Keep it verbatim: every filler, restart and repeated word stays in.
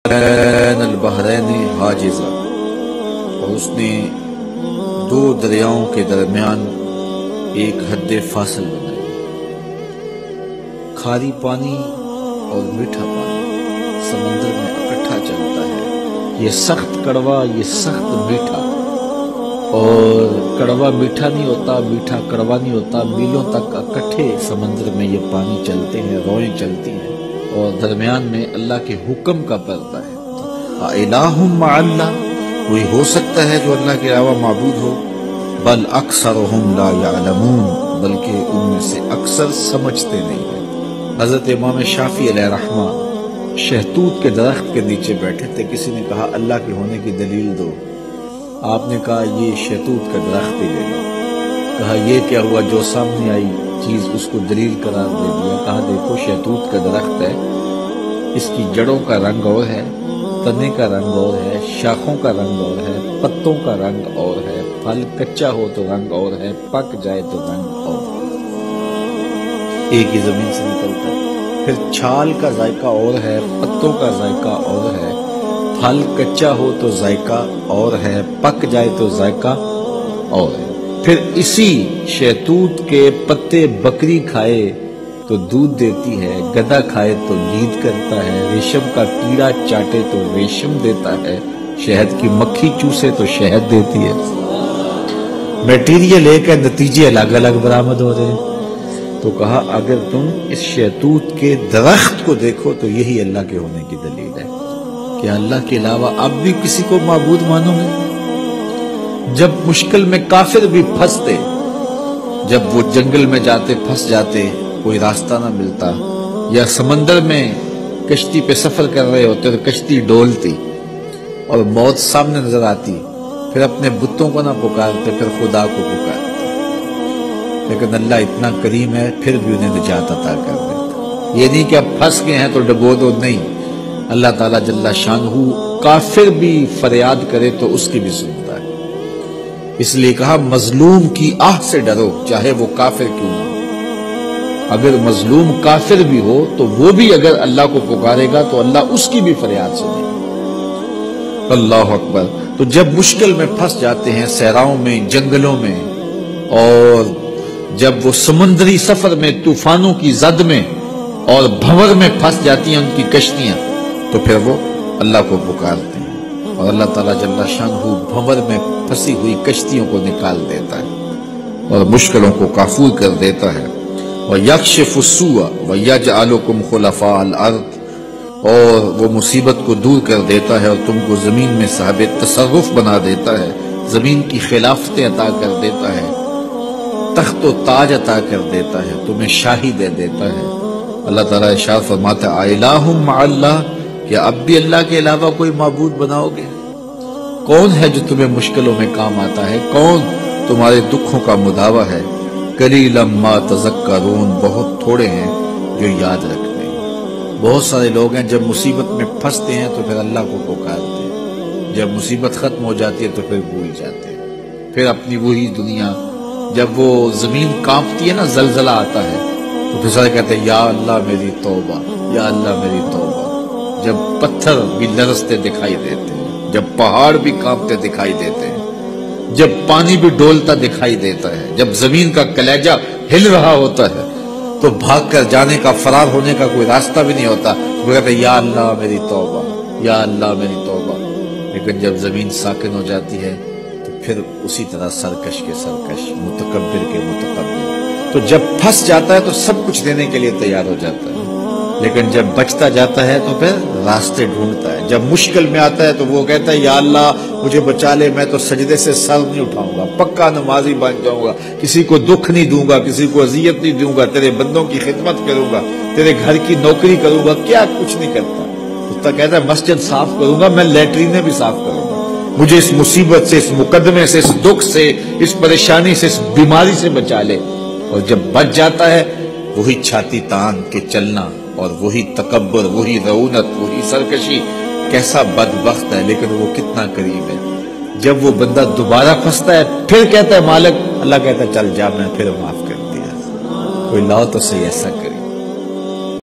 بین البحرین حاجزا، اور اس نے دو دریاؤں کے درمیان ایک حد فاصل بنائی۔ کھاری پانی اور میٹھا پانی سمندر میں اکٹھا چلتا ہے، یہ سخت کڑوا، یہ سخت میٹھا، اور کڑوا میٹھا نہیں ہوتا، میٹھا کڑوا نہیں ہوتا، میلوں تک اکٹھے سمندر میں یہ پانی چلتے ہیں، روئیں چلتی ہیں، اور درمیان میں اللہ کے حکم کا پردہ ہے۔ الہ مع اللہ، کوئی ہو سکتا ہے جو اللہ کے علاوہ معبود ہو؟ بل اکثرہم لا یعلمون، بلکہ ان میں سے اکثر سمجھتے نہیں ہیں۔ حضرت امام شافعی علیہ رحمہ شہتوت کے درخت کے نیچے بیٹھے تھے، کسی نے کہا اللہ کے ہونے کی دلیل دو، آپ نے کہا یہ شہتوت کا درخت ہی لے لو۔ کہا یہ کیا ہوا؟ جو سامنے آئی چیز اس کو دلیل قرار دے دیا۔ کہا دیکھو شہتوت کا درخت ہے، اس کی جڑوں کا رنگ اور ہے، تنے کا رنگ اور ہے، شاخوں کا رنگ اور ہے، پتوں کا رنگ اور ہے، پھل کچا ہو تو رنگ اور ہے، پک جائے تو رنگ اور ہے، ایک ہی زمین سے نکلتا ہے۔ پھر چھال کا ذائقہ اور ہے، پتوں کا ذائقہ اور ہے، پھل کچا ہو تو ذائقہ اور ہے، پک جائے تو ذائقہ اور ہے۔ پھر اسی شہتوت کے پتے بکری کھائے تو دودھ دیتی ہے، گدھا کھائے تو لید کرتا ہے، ریشم کا کیڑا چاٹے تو ریشم دیتا ہے، شہد کی مکھی چوسے تو شہد دیتی ہے۔ میٹیریل ایک ہے، نتیجے الگ الگ برآمد ہو رہے ہیں۔ تو کہا اگر تم اس شہتوت کے درخت کو دیکھو تو یہی اللہ کے ہونے کی دلیل ہے کہ اللہ کے علاوہ اب بھی کسی کو معبود مانو گے؟ جب مشکل میں کافر بھی پھنستے، جب وہ جنگل میں جاتے پھنس جاتے، کوئی راستہ نہ ملتا، یا سمندر میں کشتی پہ سفر کر رہے ہوتے تو کشتی ڈولتی اور موت سامنے نظر آتی، پھر اپنے بتوں کو نہ پکارتے، پھر خدا کو پکارتے، لیکن اللہ اتنا کریم ہے پھر بھی انہیں نجات عطا کر دیتا۔ یہ نہیں کہ اب پھنس گئے ہیں تو ڈبو دو، نہیں، اللہ تعالیٰ جل شانہ کافر بھی فریاد کرے تو اس کی بھی سنتا ہے۔ اس لیے کہا مظلوم کی آہ سے ڈرو، چاہے وہ کافر کیوں نہ ہو۔ اگر مظلوم کافر بھی ہو تو وہ بھی اگر اللہ کو پکارے گا تو اللہ اس کی بھی فریاد سنے گا۔ اللہ اکبر۔ تو جب مشکل میں پھنس جاتے ہیں، صحراؤں میں، جنگلوں میں، اور جب وہ سمندری سفر میں طوفانوں کی زد میں اور بھنور میں پھنس جاتی ہیں ان کی کشتیاں، تو پھر وہ اللہ کو پکارتے ہیں، اور اللہ تعالیٰ جل شانہ بھنور میں پھنسی ہوئی کشتیوں کو نکال دیتا ہے اور مشکلوں کو کافور کر دیتا ہے۔ وَيَكْشِفُ السُّوءَ وَيَجْعَلُكُمْ خُلَفَاءَ الْأَرْضِ، اور وہ مصیبت کو دور کر دیتا ہے اور تم کو زمین میں صاحب تصرف بنا دیتا ہے، زمین کی خلافتیں عطا کر دیتا ہے، تخت و تاج عطا کر دیتا ہے، تمہیں شاہی دے دیتا ہے۔ اللہ تعالیٰ ارشاد فرماتا ہے الہ مع اللہ، کیا اب بھی اللہ کے علاوہ کوئی معبود بناؤ گے؟ کون ہے جو تمہیں مشکلوں میں کام آتا ہے؟ کون تمہارے دکھوں کا مداوا ہے؟ قلیلا ما تذکرون، بہت تھوڑے ہیں جو یاد رکھتے ہیں۔ بہت سارے لوگ ہیں جب مصیبت میں پھنستے ہیں تو پھر اللہ کو پکارتے ہیں، جب مصیبت ختم ہو جاتی ہے تو پھر بھول جاتے ہیں، پھر اپنی وہی دنیا۔ جب وہ زمین کانپتی ہے نا، زلزلہ آتا ہے تو پھر سارے کہتے ہیں یا اللہ میری توبہ، یا اللہ میری توبہ۔ جب پتھر بھی لرزتے دکھائی دیتے ہیں، جب پہاڑ بھی کانپتے دکھائی دیتے ہیں، جب پانی بھی ڈولتا دکھائی دیتا ہے، جب زمین کا کلیجہ ہل رہا ہوتا ہے تو بھاگ کر جانے کا، فرار ہونے کا کوئی راستہ بھی نہیں ہوتا، وہ کہتے ہیں یا اللہ میری توبہ، یا اللہ میری توبہ۔ لیکن جب زمین ساکن ہو جاتی ہے تو پھر اسی طرح سرکش کے سرکش، متکبر کے متکبر۔ تو جب پھنس جاتا ہے تو سب کچھ دینے کے لیے تیار ہو جاتا ہے، لیکن جب بچتا جاتا ہے تو پھر راستے ڈھونڈتا ہے۔ جب مشکل میں آتا ہے تو وہ کہتا ہے یا اللہ مجھے بچا لے، میں تو سجدے سے سر نہیں اٹھاؤں گا، پکا نمازی بن جاؤں گا، کسی کو دکھ نہیں دوں گا، کسی کو اذیت نہیں دوں گا، تیرے بندوں کی خدمت کروں گا، تیرے گھر کی نوکری کروں گا۔ کیا کچھ نہیں کرتا، اس کا کہتا ہے مسجد صاف کروں گا، میں لیٹرینیں بھی صاف کروں گا، مجھے اس مصیبت سے، اس مقدمے سے، اس دکھ سے، اس پریشانی سے، اس بیماری سے بچا لے۔ اور جب بچ جاتا ہے وہی چھاتی تان کے چلنا، اور وہی تکبر، وہی رعونت، وہی سرکشی۔ کیسا بدبخت ہے، لیکن وہ کتنا قریب ہے۔ جب وہ بندہ دوبارہ پھنستا ہے پھر کہتا ہے مالک، اللہ کہتا ہے چل جا، میں پھر معاف کر دیا، کوئی لاؤ تو صحیح ایسا کر۔